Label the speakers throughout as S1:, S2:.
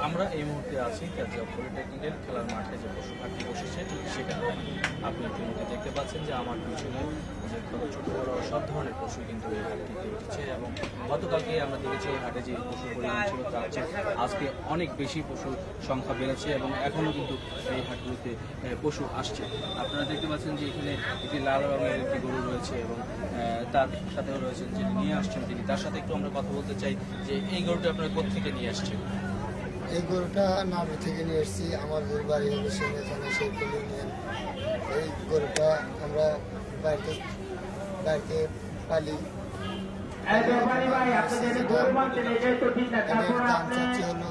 S1: আমরা এই মুহূর্তে আছি কাজিয়া পলিটেকনিক্যাল খেলার মাঠে যে পশু হাটটি বসেছে ঠিক সেখানে আপনি ইতিমধ্যে দেখতে পাচ্ছেন যে আমার পিছনে যে ছোট বড় সব ধরনের পশু কিন্তু এই হাটটিতে উঠেছে এবং গতকালকে আমরা দেখেছি এই হাটে যে পশুর পরিমাণ ছিল তার চেয়ে আজকে অনেক বেশি পশুর সংখ্যা বেড়েছে এবং এখনও কিন্তু এই হাটগুলোতে পশু আসছে। আপনারা দেখতে পাচ্ছেন যে এখানে একটি লাল রঙের একটি গরু রয়েছে এবং তার সাথেও রয়েছেন যিনি নিয়ে আসছেন তিনি, তার সাথে একটু আমরা কথা বলতে চাই যে এই গরুটা আপনারা কোথেকে নিয়ে আসছেন?
S2: এই গরুটা নামে থেকে নিয়ে এসেছি, আমার গরু বাড়ি হলো সেখানে সেই ইউনিয়ন। এই গরুটা আমরা বাড়িতে পালি। দাম চাচ্ছি হলো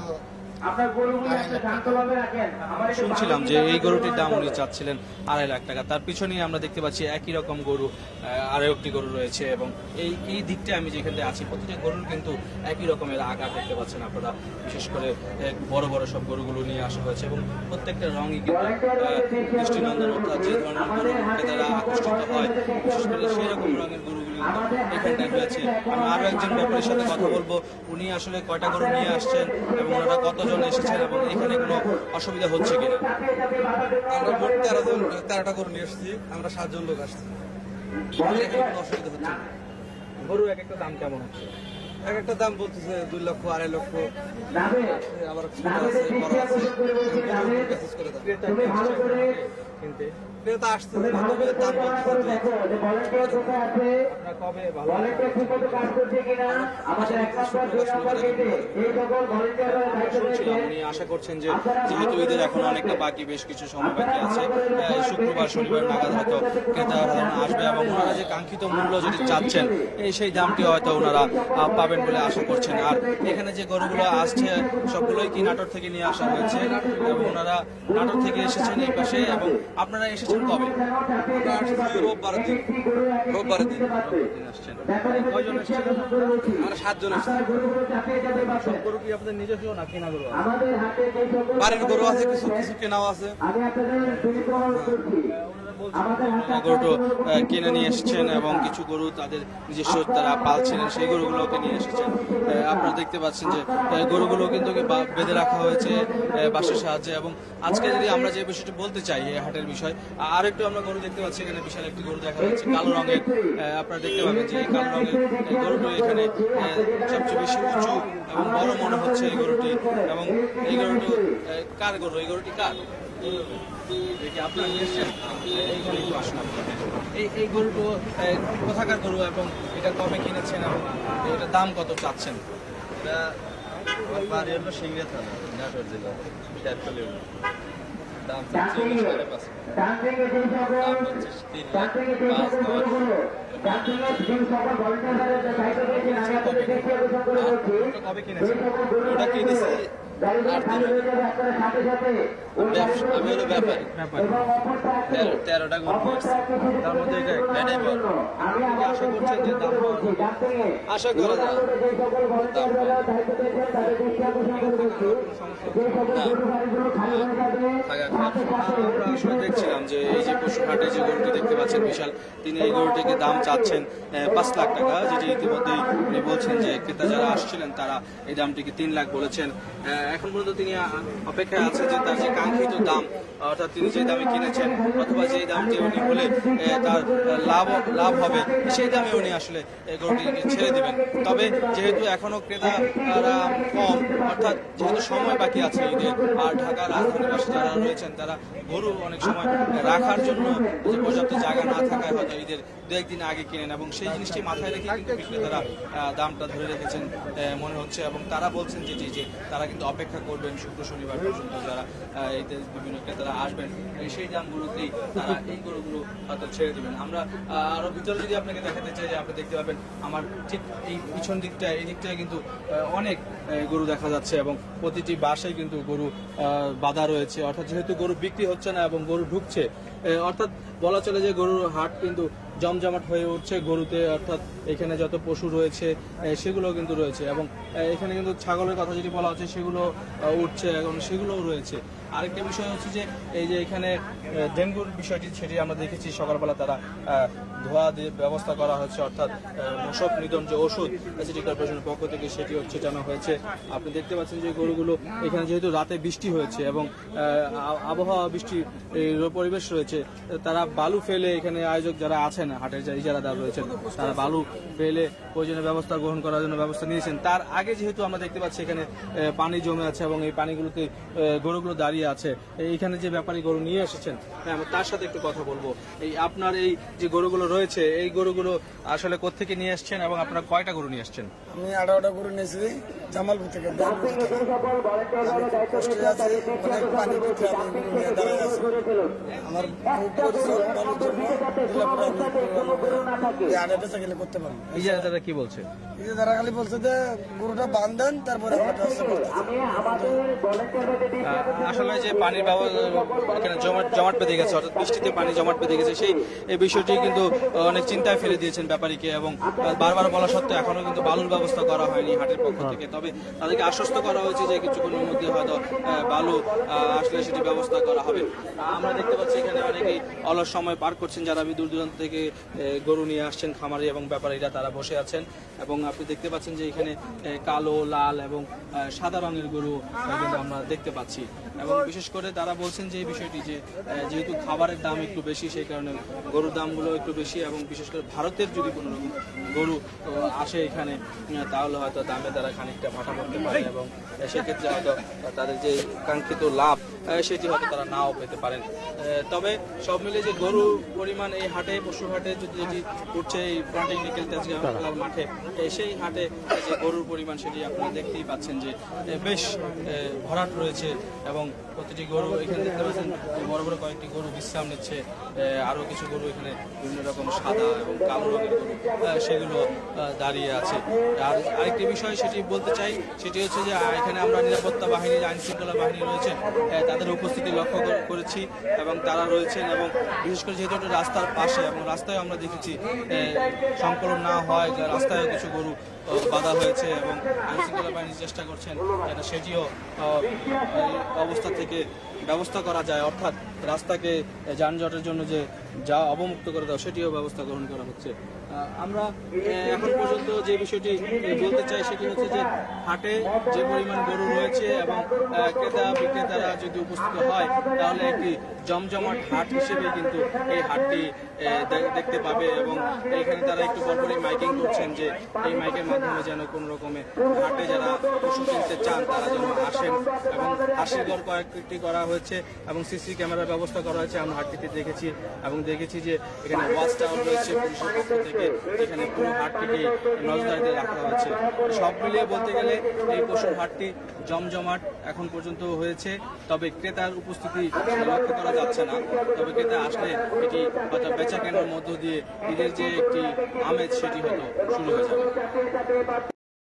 S1: শুনছিলাম যে এই গরুটির দাম উনি চাচ্ছিলেন 2.5 লাখ টাকা। তার পিছনেই আমরা দেখতে পাচ্ছি একই রকম গরু আরো একটি গরু রয়েছে এবং এই দিকটায় আমি যেখানে আছি প্রতিটা গরুর কিন্তু একই রকমের আকার দেখতে পাচ্ছেন আপনারা। বিশেষ করে বড় বড় সব গরুগুলো নিয়ে আসা হয়েছে এবং প্রত্যেকটা রঙই কিন্তু দৃষ্টিনন্দন, অর্থাৎ যে ধরনের গরু ক্রেতারা আকর্ষিত হয় বিশেষ করে সেই রকম রঙের গরুগুলি এখানটায় রয়েছে। আমি আরো একজন ব্যাপারীর সাথে কথা বলবো, উনি আসলে কয়টা গরু নিয়ে আসছেন এবং ওনারা কতজন এসেছেন এবং এখানে কোনো অসুবিধা হচ্ছে কিনা।
S3: আমরা মোট 13টা গরু নিয়ে এসেছি, আমরা 7 জন লোক আসছি, এখানে কোনো অসুবিধা হচ্ছে না।
S1: গরু এক একটা দাম কেমন হচ্ছে?
S3: এক একটা দাম বলতেছে 2 লক্ষ 2.5 লক্ষ, আবার ছোট আছে বড় আছে, মেসেজ করে দাম
S1: কিনতে
S3: ক্রেতা আসতেছে না, তবে দাম বলতেছে
S1: কবে শুনছিলাম উনি আশা করছেন যে যেহেতু ঈদের এখন অনেকটা বাকি, বেশ কিছু সময় বাকি আছে, শুক্রবার শনিবার নাগাদ হয়তো ক্রেতারা আসবে এবং ওনারা যে কাঙ্ক্ষিত মূল্য যদি চাচ্ছেন সেই দামটি হয়তো ওনারা পাবেন বলে আশা করছেন। আর এখানে যে গরুগুলো আসছে সবগুলোই কি নাটোর থেকে নিয়ে আসা হয়েছে এবং ওনারা নাটোর থেকে এসেছেন এই পাশে। এবং আপনারা এসেছেন কবে?
S3: রোববারের দিন
S1: আসছেন। কয়জন এসেছেন?
S3: আমরা 7 জন আসছি।
S1: সব গরু কি আপনাদের নিজস্ব না কেনা গরু?
S3: বাড়ির গরু আছে, কিছু কিছু কেনাও আছে।
S1: গরুটো কিনে নিয়ে এসেছেন এবং কিছু গরু তাদের নিজস্ব তারা পালছিলেন সেই গরুগুলোকে নিয়ে এসেছেন। আপনারা দেখতে পাচ্ছেন যে গরুগুলো কিন্তু বেঁধে রাখা হয়েছে বাঁশের সাহায্যে। এবং আজকে যদি আমরা যে বিষয়টি বলতে চাই এই হাটের বিষয়, আর একটু আমরা গরু দেখতে পাচ্ছি এখানে বিশাল একটি গরু দেখা যাচ্ছে কালো রঙের। আপনারা দেখতে পাবেন যে এই কালো রঙের গরুটি এখানে সবচেয়ে বেশি উঁচু এবং বড় মনে হচ্ছে এই গরুটি। এবং এই গরুটি কার গরু? এই গরুটি কার? দেখি আপনারা এসেছেন এইখানে একটু আসুন। এই গরুটো কোথাকার গরু এবং এটা কবে কিনেছেন এবং এটার দাম কত চাচ্ছেন?
S4: এটা আমার বাড়ি হলো সিংড়া থানা, নাটোর জেলা, শেরতলি ইউনিয়ন। দাম চাচ্ছি 5.5 দাম হচ্ছে 3 লাখ 5
S1: কবে কিনেছেন?
S4: ওটা কিনেছি 8 দিন আগে। আমি হলো ব্যাপারী, 13টা গরু কিনেছি,
S1: তার মধ্যে
S4: এটাই বড়।
S1: আশা করছেন যে দাম
S4: আশা করা যায় দাম
S1: আমরা আসলে দেখছিলাম যে এই যে পশু হাটে যে গরুটি দেখতে পাচ্ছেন বিশাল, তিনি এই গরুটিকে দাম চাচ্ছেন 5 লাখ টাকা, যেটি ইতিমধ্যেই উনি বলছেন যে ক্রেতা যারা আসছিলেন তারা এই দামটিকে 3 লাখ বলেছেন। এখন পর্যন্ত তিনি অপেক্ষায় আছেন যে তার যে কাঙ্ক্ষিত দাম, অর্থাৎ তিনি যে দামে কিনেছেন অথবা যে দামটি উনি বলে তার লাভ হবে সেই দামে উনি আসলে গরুটিকে ছেড়ে দিবেন। তবে যেহেতু এখনো ক্রেতারা কম, অর্থাৎ যেহেতু সময় বাকি আছে ঈদের, আর ঢাকা রাজধানীবাসী যারা রয়েছেন তারা গরু অনেক সময় রাখার জন্য যে পর্যাপ্ত জায়গা না থাকায় হয়তো ঈদের 2-1 দিন আগে কিনেন এবং সেই জিনিসটি মাথায় রেখে কিন্তু বিক্রেতারা দামটা ধরে রেখেছেন মনে হচ্ছে। এবং তারা বলছেন যে তারা কিন্তু অপেক্ষা করবেন শুক্র শনিবার পর্যন্ত যারা ঈদের বিভিন্ন ক্রেতারা আসবেন সেই দামগুলোতেই তারা এই গরুগুলো হয়তো ছেড়ে দেবেন। আমরা আরো ভিতরে যদি আপনাকে দেখাতে চাই যে আপনি দেখতে পাবেন আমার ঠিক এই পিছন দিকটায়, এই দিকটায় কিন্তু অনেক গরু দেখা যাচ্ছে এবং প্রতিটি বাসায় কিন্তু গরু বাঁধা রয়েছে, অর্থাৎ যেহেতু গরু বিক্রি হচ্ছে না এবং গরু ঢুকছে, অর্থাৎ বলা চলে যে গরুর হাট কিন্তু জমজমাট হয়ে উঠছে গরুতে, অর্থাৎ এখানে যত পশু রয়েছে সেগুলো কিন্তু রয়েছে, এবং এখানে কিন্তু ছাগলের কথা যদি বলা হচ্ছে সেগুলো উঠছে, এবং সেগুলোও রয়েছে। আরেকটা বিষয় হচ্ছে যে এই যে এখানে ডেঙ্গুর বিষয়টি সেটি আমরা দেখেছি সকালবেলা তারা ধোয়া দিয়ে ব্যবস্থা করা হচ্ছে, অর্থাৎ মশক নিধন যে ওষুধ সিটি কর্পোরেশনের পক্ষ থেকে সেটি হচ্ছে জানা হয়েছে। আপনি দেখতে পাচ্ছেন যে গরুগুলো এখানে যেহেতু রাতে বৃষ্টি হয়েছে এবং আবহাওয়া বৃষ্টির পরিবেশ রয়েছে, তারা বালু ফেলে, এখানে আয়োজক যারা আছেন হাটের যে ইজারাদার রয়েছেন তারা বালু ফেলে প্রয়োজনীয় ব্যবস্থা গ্রহণ করার জন্য ব্যবস্থা নিয়েছেন। তার আগে যেহেতু আমরা দেখতে পাচ্ছি এখানে পানি জমে আছে এবং এই পানিগুলোতে গরুগুলো দাঁড়িয়ে আছে, এইখানে যে ব্যাপারী গরু নিয়ে এসেছেন আমরা তার সাথে একটু কথা বলবো। এই আপনার এই যে গরুগুলো রয়েছে এই গরুগুলো আসলে কোত্থেকে নিয়ে আসছেন এবং আপনারা কয়টা গরু নিয়ে আসছেন?
S2: আমি 18টা গরু নিয়েছি জামালপুর থেকে। কষ্টে আছে, অনেক পানির ভিতরে আমি গরু নিয়ে দাঁড়ায় আছি। আমার পরিশ্রম ভালোর জন্য আড়ে বেচা গেলে করতে পারবো।
S1: ইজারাদাররা কি বলছে?
S2: তারা খালি বলছে যে গরুটা বাঁধেন, তারপরে আমরা ব্যবস্থা করতেছি।
S1: আসলে যে পানির এখানে জমাট বেঁধে গেছে, অর্থাৎ বৃষ্টিতে পানি জমাট বেঁধে গেছে, সেই এই বিষয়টি কিন্তু অনেক চিন্তায় ফেলে দিয়েছেন ব্যাপারীকে, এবং বারবার বলা সত্ত্বেও এখনো কিন্তু বালুর ব্যবস্থা করা হয়নি হাটের পক্ষ থেকে। তবে তাদেরকে আশ্বস্ত করা হয়েছে যে কিছুক্ষণের মধ্যে হয়তো বালু আসলে সেটি ব্যবস্থা করা হবে। আমরা দেখতে পাচ্ছি এখানে অনেকেই অলস সময় পার করছেন, যারা দূর দূরান্ত থেকে গরু নিয়ে আসছেন খামারে এবং ব্যাপারীরা তারা বসে আছেন, এবং আপনি দেখতে পাচ্ছেন যে এখানে কালো, লাল এবং সাদা রঙের গরু কিন্তু আমরা দেখতে পাচ্ছি। এবং বিশেষ করে তারা বলছেন যে এই বিষয়টি যে যেহেতু খাবারের দাম একটু বেশি, সেই কারণে গরুর দামগুলো একটু বেশি, এবং বিশেষ করে ভারতের যদি কোনো রকম গরু আসে এখানে তাহলে হয়তো দামে তারা খানিকটা ভাটা পড়তে পারে, এবং সেক্ষেত্রে হয়তো তাদের যে কাঙ্ক্ষিত লাভ সেটি হয়তো তারা নাও পেতে পারেন। তবে সব মিলে যে গরুর পরিমাণ এই হাটে, পশু হাটে যেটি উঠছে এই পলিটেকনিক্যাল তেজগাঁও মাঠে, সেই হাটে যে গরুর পরিমাণ সেটি আপনারা দেখতেই পাচ্ছেন যে বেশ ভরাট রয়েছে, এবং প্রতিটি গরু এখানে দেখতে পাচ্ছেন বড় বড় কয়েকটি গরু বিশ্রাম নিচ্ছে, আরো কিছু গরু এখানে বিভিন্ন রকম সাদা এবং কালো রঙের গরু সেগুলো দাঁড়িয়ে আছে। আর আরেকটি বিষয় সেটি বলতে চাই, সেটি হচ্ছে যে এখানে আমরা নিরাপত্তা বাহিনী, আইন শৃঙ্খলা বাহিনী রয়েছে তাদের উপস্থিতি লক্ষ্য করেছি, এবং তারা রয়েছেন, এবং বিশেষ করে যেহেতু একটা রাস্তার পাশে এবং রাস্তায় আমরা দেখেছি সংকলন না হয় রাস্তায় কিছু গরু বাধা হয়েছে, এবং আইন শৃঙ্খলা বাহিনী চেষ্টা করছেন যাতে সেটিও অবস্থা থেকে ব্যবস্থা করা যায়, অর্থাৎ রাস্তাকে যানজটের জন্য যে যা অবমুক্ত করে দেওয়া সেটিও ব্যবস্থা গ্রহণ করা হচ্ছে। আমরা এখন পর্যন্ত যে বিষয়টি বলতে চাই সেটি হচ্ছে যে হাটে যে পরিমাণ গরু রয়েছে এবং ক্রেতা বিক্রেতারা যদি উপস্থিত হয় তাহলে একটি জমজমাট হাট হিসেবে কিন্তু এই হাটটি দেখতে পাবে, এবং এখানে তারা একটু পরপরই মাইকিং করছেন যে এই মাইকের মাধ্যমে যেন কোনো রকমে হাটে যারা পশু কিনতে চান তারা যেন আসেন, এবং হাসির ঘর কয়েকটি করা হয়েছে এবং সিসি ক্যামেরার ব্যবস্থা করা হয়েছে। আমরা হাটটিতে দেখেছি এবং দেখেছি যে এখানে ওয়াচ টাওয়ার রয়েছে পুলিশের পক্ষ থেকে, এখানে পুরো হাটটিকে নজরদারিতে রাখা হয়েছে। সব মিলিয়ে বলতে গেলে এই পশুর হাটটি জমজমাট এখন পর্যন্ত হয়েছে, তবে ক্রেতার উপস্থিতি লক্ষ্য করা যাচ্ছে না। তবে ক্রেতা আসলে এটি হয়তো বেচা কেনার মধ্য দিয়ে ঈদের যে একটি আমেজ সেটি হয়তো শুরু হয়ে যাবে।